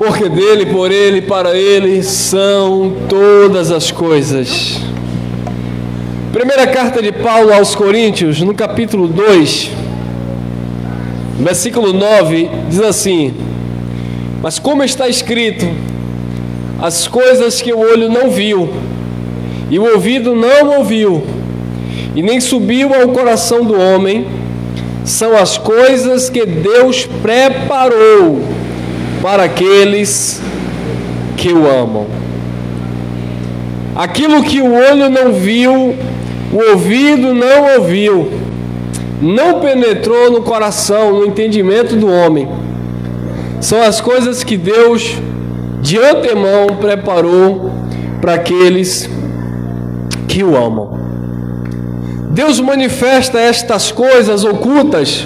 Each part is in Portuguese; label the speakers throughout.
Speaker 1: porque dele, por ele, para ele são todas as coisas. Primeira carta de Paulo aos Coríntios, no capítulo 2, versículo 9, diz assim: mas como está escrito, as coisas que o olho não viu, e o ouvido não ouviu, e nem subiu ao coração do homem, são as coisas que Deus preparou para aqueles que o amam. Aquilo que o olho não viu, o ouvido não ouviu, não penetrou no coração, no entendimento do homem, são as coisas que Deus de antemão preparou para aqueles que o amam. Deus manifesta estas coisas ocultas,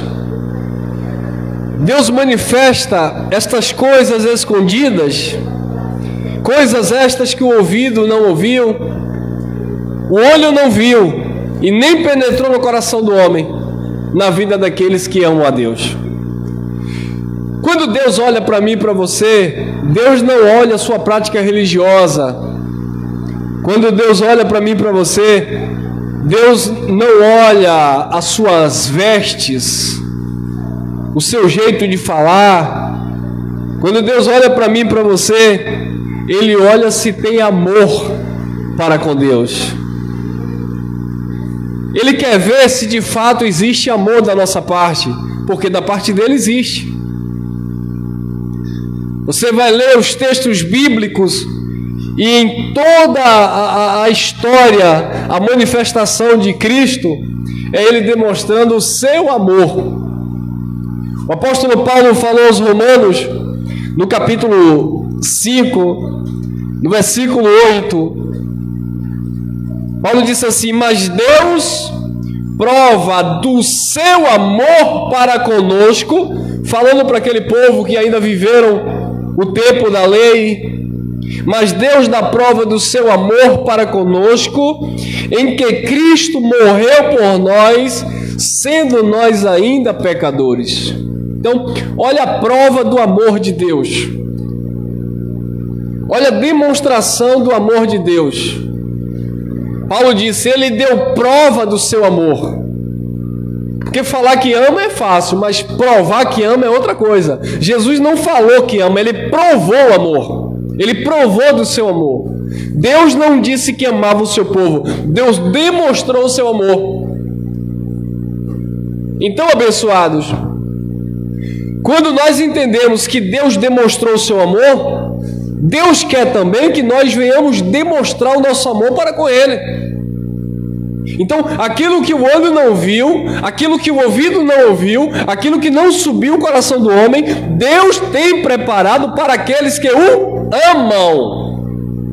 Speaker 1: Deus manifesta estas coisas escondidas, coisas estas que o ouvido não ouviu, o olho não viu e nem penetrou no coração do homem, na vida daqueles que amam a Deus. Quando Deus olha para mim e para você, Deus não olha a sua prática religiosa. Quando Deus olha para mim e para você, Deus não olha as suas vestes, o seu jeito de falar. Quando Deus olha para mim e para você, Ele olha se tem amor para com Deus. Ele quer ver se de fato existe amor da nossa parte, porque da parte dele existe. Você vai ler os textos bíblicos e em toda a história, a manifestação de Cristo é Ele demonstrando o seu amor. O apóstolo Paulo falou aos Romanos, no capítulo 5, no versículo 8, Paulo disse assim: mas Deus prova do seu amor para conosco, falando para aquele povo que ainda viveram o tempo da lei, mas Deus dá prova do seu amor para conosco, em que Cristo morreu por nós, sendo nós ainda pecadores. Então, olha a prova do amor de Deus, olha a demonstração do amor de Deus. Paulo disse: Ele deu prova do seu amor. Porque falar que ama é fácil, mas provar que ama é outra coisa. Jesus não falou que ama, Ele provou o amor. Ele provou do seu amor. Deus não disse que amava o seu povo, Deus demonstrou o seu amor. Então, abençoados, quando nós entendemos que Deus demonstrou o seu amor, Deus quer também que nós venhamos demonstrar o nosso amor para com Ele. Então, aquilo que o olho não viu, aquilo que o ouvido não ouviu, aquilo que não subiu o coração do homem, Deus tem preparado para aqueles que o amam.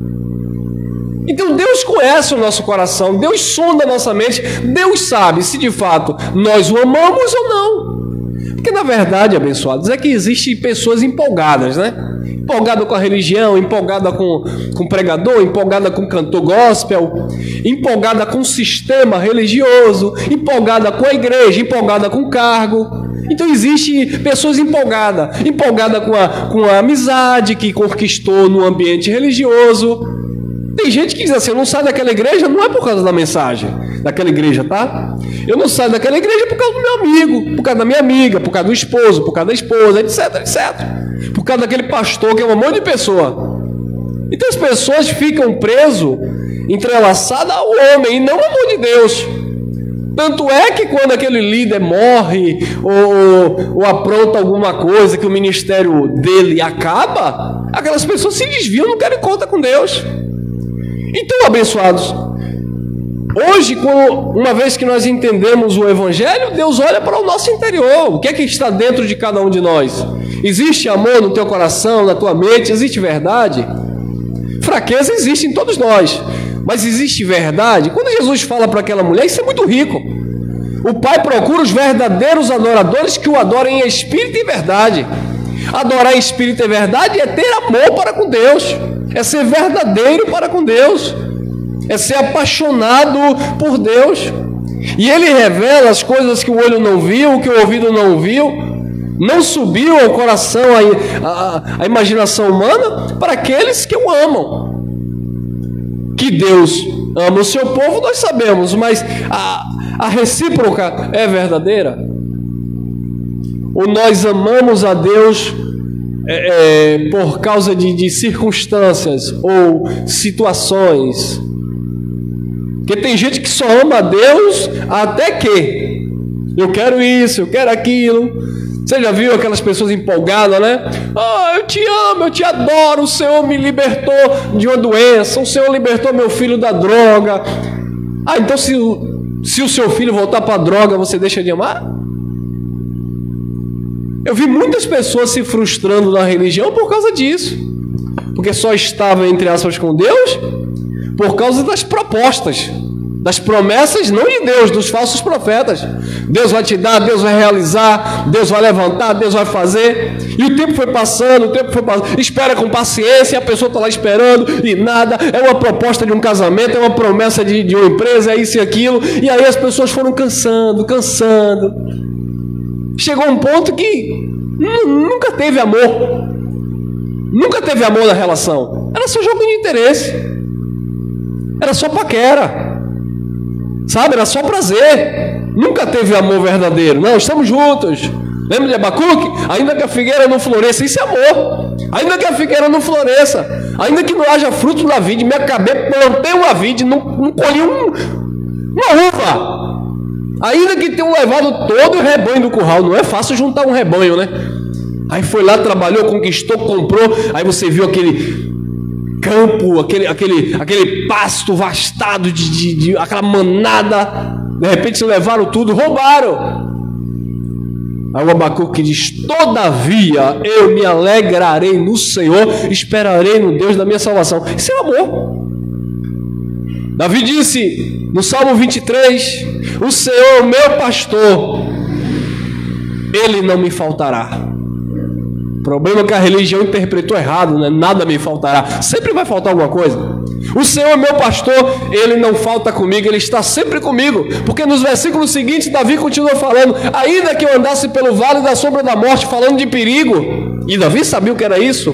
Speaker 1: Então, Deus conhece o nosso coração, Deus sonda a nossa mente, Deus sabe se de fato nós o amamos ou não. Porque na verdade, abençoados, é que existem pessoas empolgadas, né? Empolgada com a religião, empolgada com pregador, empolgada com cantor gospel, empolgada com o sistema religioso, empolgada com a igreja, empolgada com o cargo. Então existem pessoas empolgadas com a amizade que conquistou no ambiente religioso. Tem gente que diz assim: eu não saio daquela igreja, não é por causa da mensagem daquela igreja, tá? Eu não saio daquela igreja por causa do meu amigo, por causa da minha amiga, por causa do esposo, por causa da esposa, etc, etc. Por causa daquele pastor que é um monte de pessoa. Então as pessoas ficam presas, entrelaçadas ao homem e não ao amor de Deus. Tanto é que quando aquele líder morre ou apronta alguma coisa que o ministério dele acaba, aquelas pessoas se desviam, não querem conta com Deus. Então, abençoados, hoje, uma vez que nós entendemos o Evangelho, Deus olha para o nosso interior. O que é que está dentro de cada um de nós? Existe amor no teu coração, na tua mente? Existe verdade? Fraqueza existe em todos nós, mas existe verdade? Quando Jesus fala para aquela mulher, isso é muito rico. O Pai procura os verdadeiros adoradores que o adorem em espírito e verdade. Adorar em espírito e verdade é ter amor para com Deus, é ser verdadeiro para com Deus, é ser apaixonado por Deus. E Ele revela as coisas que o olho não viu, que o ouvido não ouviu, Não subiu ao coração, a imaginação humana para aqueles que o amam. Que Deus ama o seu povo, nós sabemos, mas a recíproca é verdadeira? Ou nós amamos a Deus por causa de circunstâncias ou situações? Porque tem gente que só ama a Deus até que eu quero isso, eu quero aquilo. Você já viu aquelas pessoas empolgadas, né? Eu te amo, eu te adoro, o Senhor me libertou de uma doença, o Senhor libertou meu filho da droga. Então se o seu filho voltar para a droga, você deixa de amar? Eu vi muitas pessoas se frustrando na religião por causa disso. Porque só estavam, entre aspas, com Deus por causa das propostas, das promessas, não de Deus, dos falsos profetas. Deus vai te dar, Deus vai realizar, Deus vai levantar, Deus vai fazer. E o tempo foi passando, espera com paciência, a pessoa está lá esperando e nada. É uma proposta de um casamento, é uma promessa de uma empresa, é isso e aquilo. E aí as pessoas foram cansando. Chegou um ponto que nunca teve amor. Nunca teve amor na relação. Era só jogo de interesse. Era só paquera. Sabe, era só prazer. Nunca teve amor verdadeiro. Não, estamos juntos. Lembra de Abacuque? Ainda que a figueira não floresça, isso é amor. Ainda que a figueira não floresça, ainda que não haja fruto na vide, me acabei, plantei uma vide, não colhi uma uva. Ainda que tenham levado todo o rebanho do curral. Não é fácil juntar um rebanho, né? Aí foi lá, trabalhou, conquistou, comprou. Aí você viu aquele campo, aquele pasto vastado de aquela manada. De repente levaram tudo, roubaram. Aí o Abacuque diz: todavia eu me alegrarei no Senhor, esperarei no Deus da minha salvação. Isso é amor. Davi disse no Salmo 23: o Senhor é o meu pastor, ele não me faltará. O problema é que a religião interpretou errado, né? Nada me faltará. Sempre vai faltar alguma coisa. O Senhor é meu pastor, ele não falta comigo, ele está sempre comigo. Porque nos versículos seguintes, Davi continua falando: ainda que eu andasse pelo vale da sombra da morte, falando de perigo. E Davi sabia o que era isso.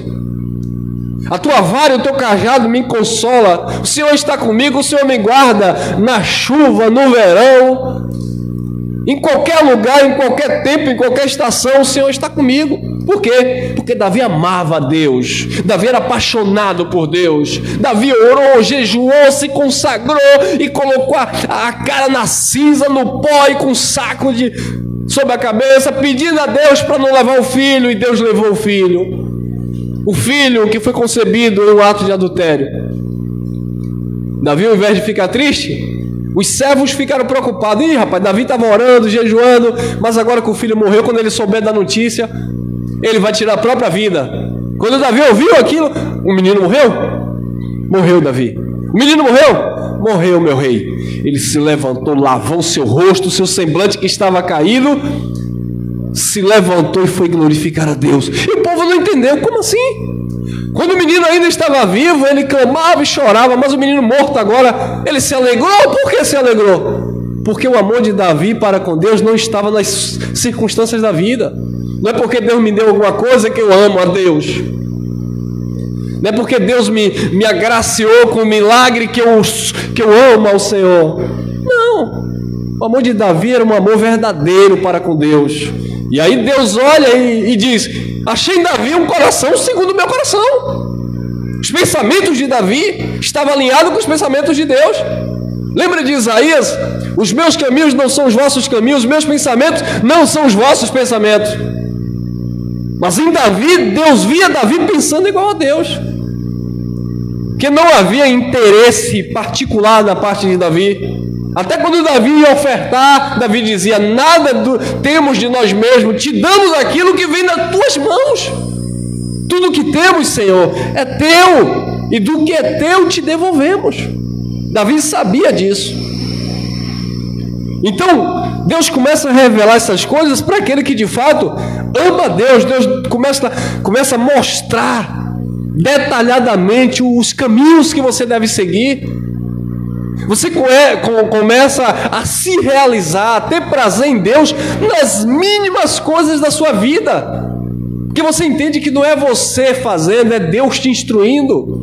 Speaker 1: A tua vara e o teu cajado me consola. O Senhor está comigo, o Senhor me guarda na chuva, no verão, em qualquer lugar, em qualquer tempo, em qualquer estação, o Senhor está comigo. Por quê? Porque Davi amava a Deus. Davi era apaixonado por Deus. Davi orou, jejuou, se consagrou e colocou a cara na cinza, no pó e com um saco sobre a cabeça, pedindo a Deus para não levar o filho, e Deus levou o filho. O filho que foi concebido em um ato de adultério. Davi, ao invés de ficar triste, os servos ficaram preocupados. Ih, rapaz, Davi estava orando, jejuando, mas agora que o filho morreu, quando ele souber da notícia, ele vai tirar a própria vida. Quando Davi ouviu aquilo, o menino morreu? Morreu, Davi. O menino morreu? Morreu, meu rei. Ele se levantou, lavou o seu rosto, o seu semblante que estava caído, se levantou e foi glorificar a Deus. E o povo não entendeu. Como assim? Quando o menino ainda estava vivo, ele clamava e chorava, mas o menino morto agora, ele se alegrou. Por que se alegrou? Porque o amor de Davi para com Deus não estava nas circunstâncias da vida. Não é porque Deus me deu alguma coisa que eu amo a Deus. Não é porque Deus me agraciou com um milagre que eu amo ao Senhor. Não. O amor de Davi era um amor verdadeiro para com Deus. E aí Deus olha e diz: achei em Davi um coração segundo o meu coração. Os pensamentos de Davi estavam alinhados com os pensamentos de Deus. Lembra de Isaías? Os meus caminhos não são os vossos caminhos, os meus pensamentos não são os vossos pensamentos. Mas em Davi, Deus via Davi pensando igual a Deus. Que não havia interesse particular da parte de Davi. Até quando Davi ia ofertar, Davi dizia: nada temos de nós mesmos, te damos aquilo que vem das tuas mãos. Tudo que temos, Senhor, é teu, e do que é teu te devolvemos. Davi sabia disso. Então, Deus começa a revelar essas coisas para aquele que de fato ama a Deus. Deus começa a mostrar detalhadamente os caminhos que você deve seguir. Você começa a se realizar, a ter prazer em Deus nas mínimas coisas da sua vida. Porque você entende que não é você fazendo, é Deus te instruindo.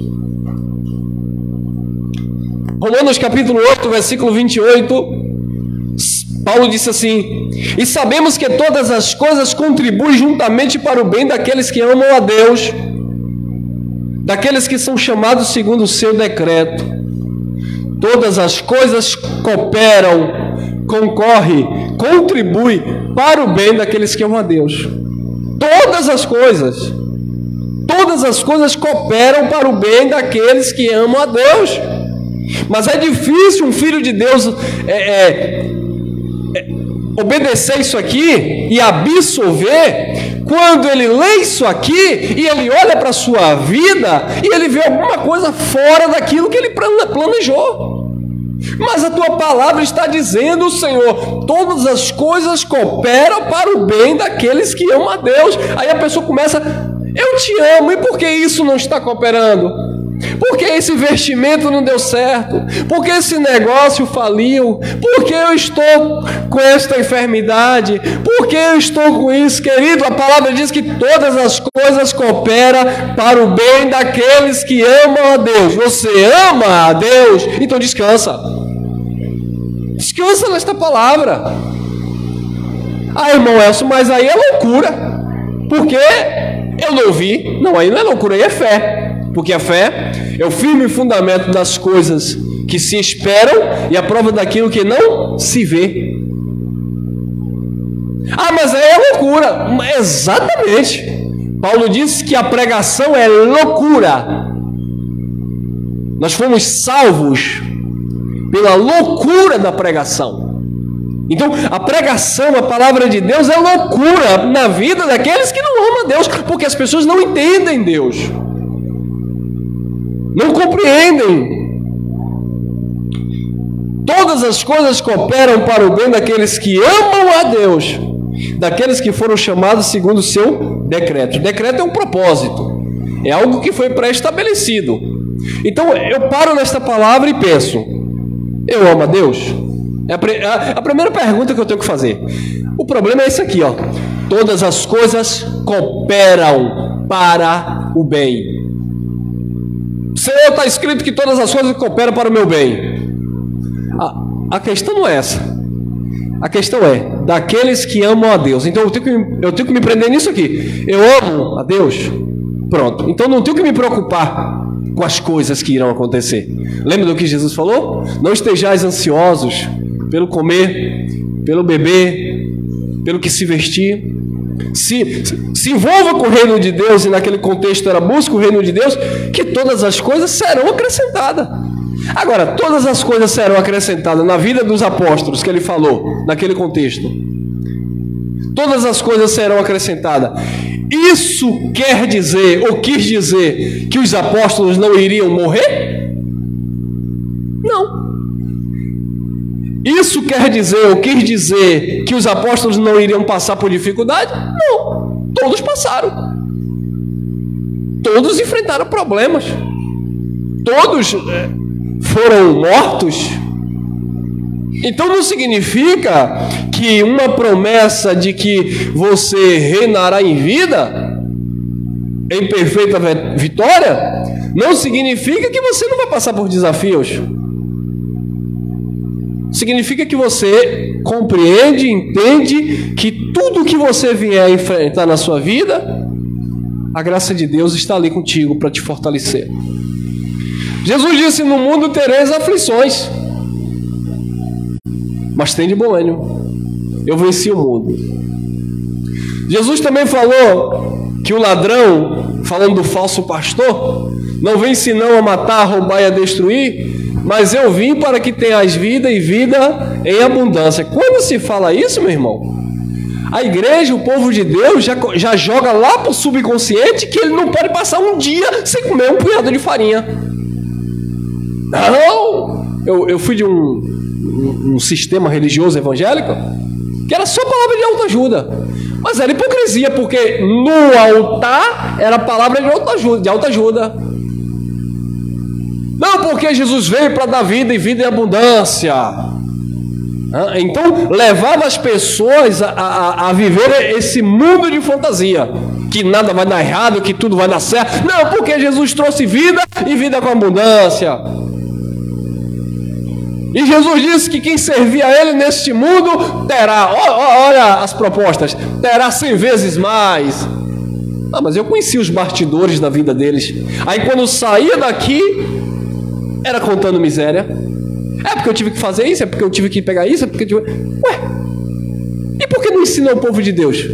Speaker 1: Romanos capítulo 8, versículo 28, Paulo disse assim: e sabemos que todas as coisas contribuem juntamente para o bem daqueles que amam a Deus, daqueles que são chamados segundo o seu decreto. Todas as coisas cooperam, concorrem, contribuem para o bem daqueles que amam a Deus. Todas as coisas cooperam para o bem daqueles que amam a Deus. Mas é difícil um filho de Deus obedecer isso aqui e absorver quando ele lê isso aqui e ele olha para a sua vida e ele vê alguma coisa fora daquilo que ele planejou. Mas a tua palavra está dizendo, Senhor, todas as coisas cooperam para o bem daqueles que amam a Deus. Aí a pessoa começa: eu te amo, e por que isso não está cooperando? Por que esse investimento não deu certo? Por que esse negócio faliu? Por que eu estou com esta enfermidade? Por que eu estou com isso? Querido, a palavra diz que todas as coisas cooperam para o bem daqueles que amam a Deus. Você ama a Deus? Então descansa. Descansa nesta palavra. Ah, irmão Elcio, mas aí é loucura. Porque eu não vi. Não, aí não é loucura, aí é fé. Porque a fé é o firme fundamento das coisas que se esperam e a prova daquilo que não se vê. Ah, mas aí é loucura. Exatamente. Paulo disse que a pregação é loucura. Nós fomos salvos pela loucura da pregação. Então, a pregação, a palavra de Deus é loucura na vida daqueles que não amam a Deus, porque as pessoas não entendem Deus. Não compreendem. Todas as coisas cooperam para o bem daqueles que amam a Deus, daqueles que foram chamados segundo o seu decreto. O decreto é um propósito, é algo que foi pré-estabelecido. Então eu paro nesta palavra e penso: eu amo a Deus? É a primeira pergunta que eu tenho que fazer. O problema é esse aqui, ó. Todas as coisas cooperam para o bem. Senhor, está escrito que todas as coisas cooperam para o meu bem. A questão não é essa. A questão é daqueles que amam a Deus. Então eu tenho que me prender nisso aqui. Eu amo a Deus. Pronto. Então não tenho que me preocupar com as coisas que irão acontecer. Lembra do que Jesus falou? Não estejais ansiosos pelo comer, pelo beber, pelo que se vestir. Se envolva com o reino de Deus, e naquele contexto era busca o reino de Deus, que todas as coisas serão acrescentadas. Agora, todas as coisas serão acrescentadas na vida dos apóstolos, que ele falou, naquele contexto. Todas as coisas serão acrescentadas. Isso quer dizer, ou quis dizer, que os apóstolos não iriam morrer? Não. Isso quer dizer, ou quis dizer, que os apóstolos não iriam passar por dificuldade? Não. Todos passaram. Todos enfrentaram problemas. Todos foram mortos. Então não significa que uma promessa de que você reinará em vida, em perfeita vitória, não significa que você não vai passar por desafios. Significa que você compreende, entende que tudo que você vier enfrentar na sua vida, a graça de Deus está ali contigo para te fortalecer. Jesus disse: no mundo tereis aflições, mas tem de bom ânimo, eu venci o mundo. Jesus também falou que o ladrão, falando do falso pastor, não vem senão a matar, a roubar e a destruir, mas eu vim para que tenhas vida e vida em abundância. Quando se fala isso, meu irmão, a igreja, o povo de Deus já joga lá para o subconsciente que ele não pode passar um dia sem comer um punhado de farinha. Não! Eu fui de um sistema religioso evangélico que era só palavra de autoajuda, mas era hipocrisia, porque no altar era palavra de autoajuda. Não, porque Jesus veio para dar vida e vida em abundância. Então levava as pessoas a viver esse mundo de fantasia, que nada vai dar errado, que tudo vai dar certo. Não, porque Jesus trouxe vida e vida com abundância. E Jesus disse que quem servir a Ele neste mundo terá, olha as propostas, terá 100 vezes mais. Mas eu conheci os bastidores da vida deles. Aí quando saía daqui, era contando miséria. É porque eu tive que fazer isso, é porque eu tive que pegar isso, é porque eu tive... Ué, e por que não ensinou o povo de Deus?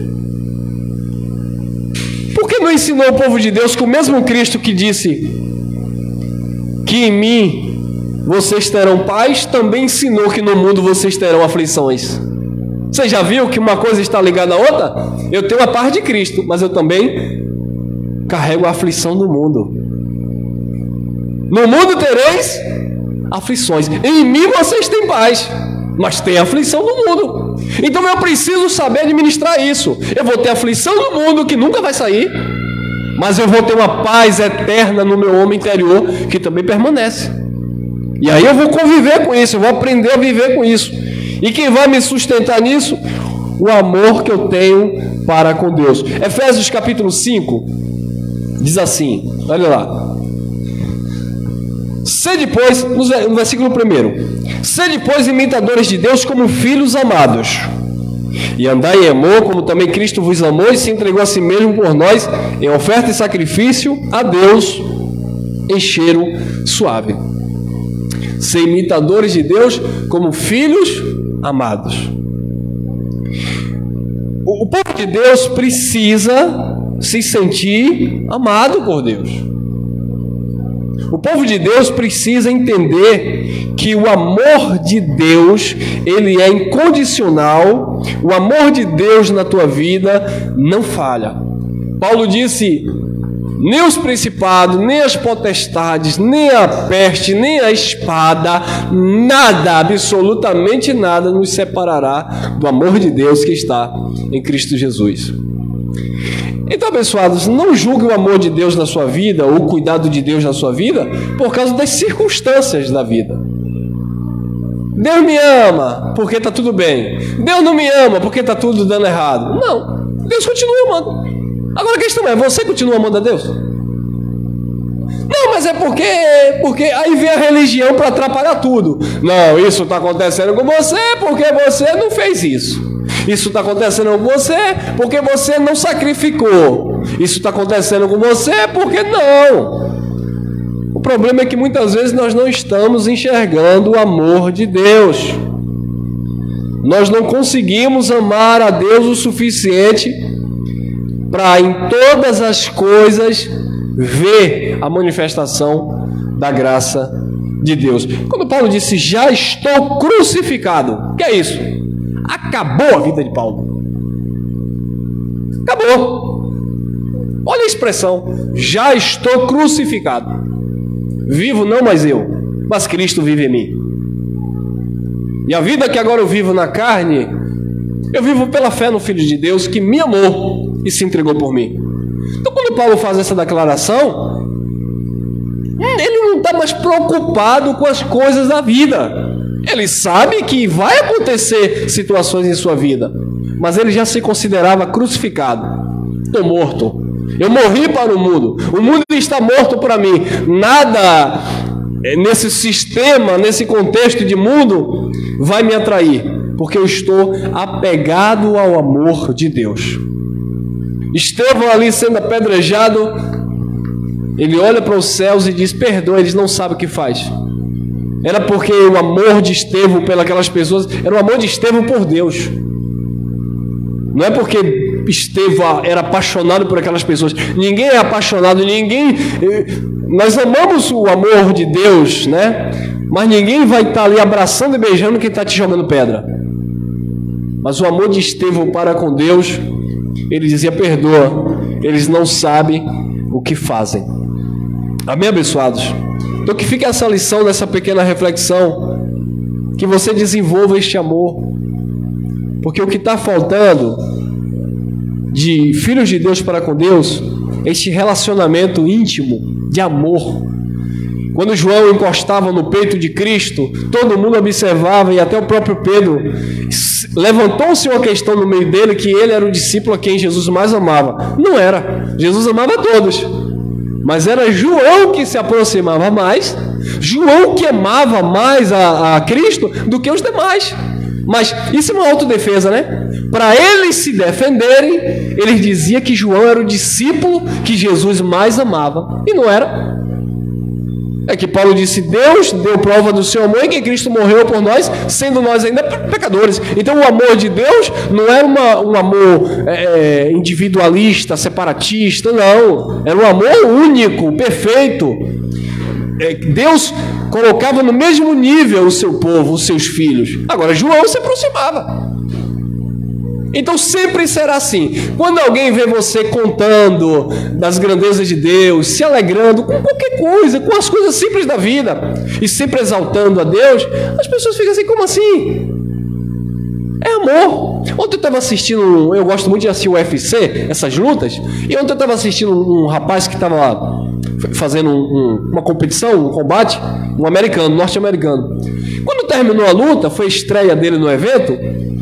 Speaker 1: Por que não ensinou o povo de Deus que o mesmo Cristo que disse que em mim vocês terão paz, também ensinou que no mundo vocês terão aflições? Você já viu que uma coisa está ligada à outra? Eu tenho a paz de Cristo, mas eu também carrego a aflição do mundo. No mundo tereis aflições. Em mim vocês têm paz, mas tem aflição no mundo. Então eu preciso saber administrar isso. Eu vou ter aflição no mundo que nunca vai sair, mas eu vou ter uma paz eterna no meu homem interior que também permanece. E aí eu vou conviver com isso, eu vou aprender a viver com isso. E quem vai me sustentar nisso? O amor que eu tenho para com Deus. Efésios capítulo 5 diz assim, olha lá. Sede, pois, no versículo 1, sede, pois, imitadores de Deus como filhos amados, e andai em amor, como também Cristo vos amou e se entregou a si mesmo por nós, em oferta e sacrifício a Deus, em cheiro suave. Ser imitadores de Deus como filhos amados. O povo de Deus precisa se sentir amado por Deus. O povo de Deus precisa entender que o amor de Deus, ele é incondicional. O amor de Deus na tua vida não falha. Paulo disse: nem os principados, nem as potestades, nem a peste, nem a espada, nada, absolutamente nada nos separará do amor de Deus que está em Cristo Jesus. Então, abençoados, não julgue o amor de Deus na sua vida, ou o cuidado de Deus na sua vida, por causa das circunstâncias da vida. Deus me ama porque está tudo bem. Deus não me ama porque está tudo dando errado. Não, Deus continua amando. Agora a questão é, você continua amando a Deus? Não, mas é porque aí vem a religião para atrapalhar tudo. Não, isso está acontecendo com você porque você não fez isso. Isso está acontecendo com você porque você não sacrificou. Isso está acontecendo com você porque não. O problema é que muitas vezes nós não estamos enxergando o amor de Deus. Nós não conseguimos amar a Deus o suficiente para em todas as coisas ver a manifestação da graça de Deus. Quando Paulo disse, já estou crucificado, o que é isso? Acabou a vida de Paulo. Acabou. Olha a expressão, já estou crucificado. Vivo não mais eu, mas Cristo vive em mim. E a vida que agora eu vivo na carne, eu vivo pela fé no Filho de Deus que me amou e se entregou por mim. Então quando Paulo faz essa declaração, ele não está mais preocupado com as coisas da vida. Ele sabe que vai acontecer situações em sua vida, mas ele já se considerava crucificado. Estou morto. Eu morri para o mundo está morto para mim. Nada nesse sistema, nesse contexto de mundo vai me atrair, porque eu estou apegado ao amor de Deus. Estevão ali sendo apedrejado, ele olha para os céus e diz, perdoa, eles não sabem o que faz. Era porque o amor de Estevão pelas pessoas, era o amor de Estevão por Deus. Não é porque Estevão era apaixonado por aquelas pessoas. Ninguém é apaixonado, nós amamos o amor de Deus, né? Mas ninguém vai estar ali abraçando e beijando quem está te jogando pedra. Mas o amor de Estevão para com Deus, ele dizia, perdoa, eles não sabem o que fazem. Amém, abençoados? Então que fique essa lição, nessa pequena reflexão, que você desenvolva este amor, porque o que está faltando de filhos de Deus para com Deus é este relacionamento íntimo de amor. Quando João encostava no peito de Cristo, todo mundo observava, e até o próprio Pedro levantou-se uma questão no meio dele, que ele era o discípulo a quem Jesus mais amava. Não era. Jesus amava a todos. Mas era João que se aproximava mais, João que amava mais a Cristo do que os demais. Mas isso é uma autodefesa, né? Para eles se defenderem, eles diziam que João era o discípulo que Jesus mais amava. E não era. É que Paulo disse: Deus deu prova do seu amor em que Cristo morreu por nós, sendo nós ainda pecadores. Então o amor de Deus não era um amor individualista, separatista, não. Era um amor único, perfeito. Deus colocava no mesmo nível o seu povo, os seus filhos. Agora João se aproximava. Então sempre será assim. Quando alguém vê você contando das grandezas de Deus, se alegrando com qualquer coisa, com as coisas simples da vida, e sempre exaltando a Deus, as pessoas ficam assim: como assim? É amor. Ontem eu estava assistindo, eu gosto muito de assistir o UFC, essas lutas, e ontem eu estava assistindo um rapaz que estava fazendo uma competição, um combate, um americano, norte-americano. Quando terminou a luta, foi a estreia dele no evento.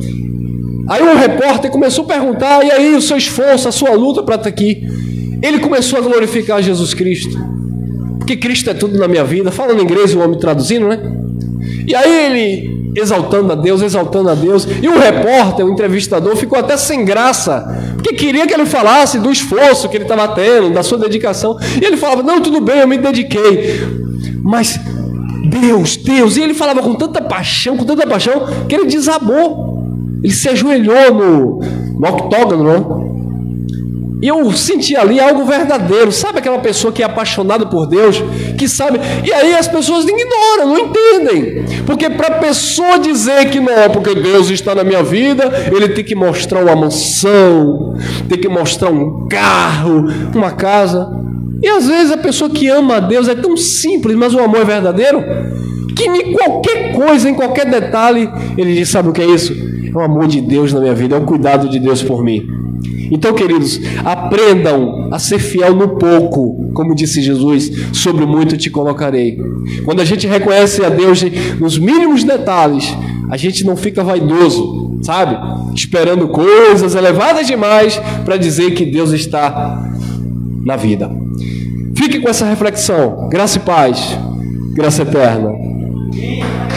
Speaker 1: Aí um repórter começou a perguntar: e aí, o seu esforço, a sua luta para estar aqui? Ele começou a glorificar Jesus Cristo, porque Cristo é tudo na minha vida, falando em inglês, o homem traduzindo, né? E aí ele exaltando a Deus, e o repórter, o entrevistador, ficou até sem graça, porque queria que ele falasse do esforço que ele estava tendo, da sua dedicação, e ele falava: não, tudo bem, eu me dediquei, mas Deus, e ele falava com tanta paixão, que ele desabou. Ele se ajoelhou no octógono, né? E eu senti ali algo verdadeiro. Sabe aquela pessoa que é apaixonada por Deus, que sabe? E aí as pessoas ignoram, não entendem. Porque para a pessoa dizer que não, porque Deus está na minha vida, ele tem que mostrar uma mansão, tem que mostrar um carro, uma casa. E às vezes a pessoa que ama a Deus é tão simples, mas o amor é verdadeiro, que em qualquer coisa, em qualquer detalhe, ele diz: sabe o que é isso? É o amor de Deus na minha vida, é o cuidado de Deus por mim. Então, queridos, aprendam a ser fiel no pouco, como disse Jesus: sobre muito te colocarei. Quando a gente reconhece a Deus nos mínimos detalhes, a gente não fica vaidoso, sabe? Esperando coisas elevadas demais para dizer que Deus está na vida. Fique com essa reflexão. Graça e paz. Graça eterna.